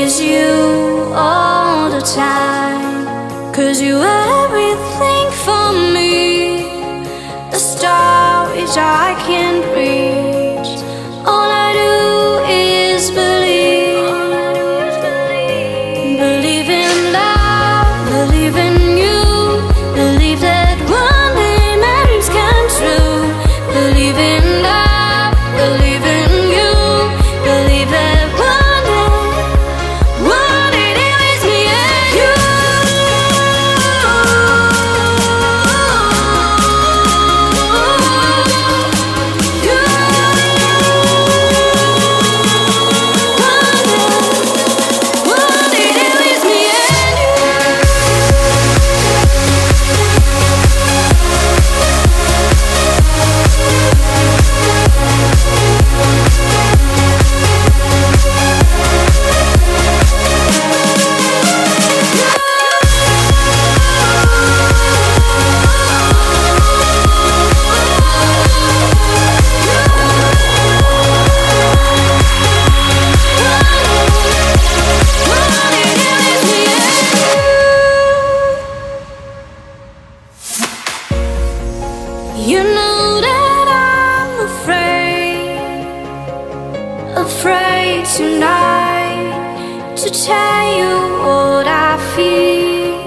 is you all the time. 'Cause you are everything for me, a star which I can't reach. All I do is believe, believe in love, believe in you, believe that one day my dreams come true. Believe in love, believe in you, believe that one day there is me and you. One day there is me and you. You know that I'm afraid tonight to tell you what I feel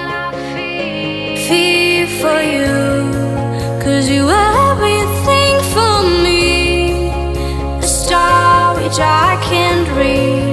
for you. 'Cause you are everything for me, a star which I can't reach.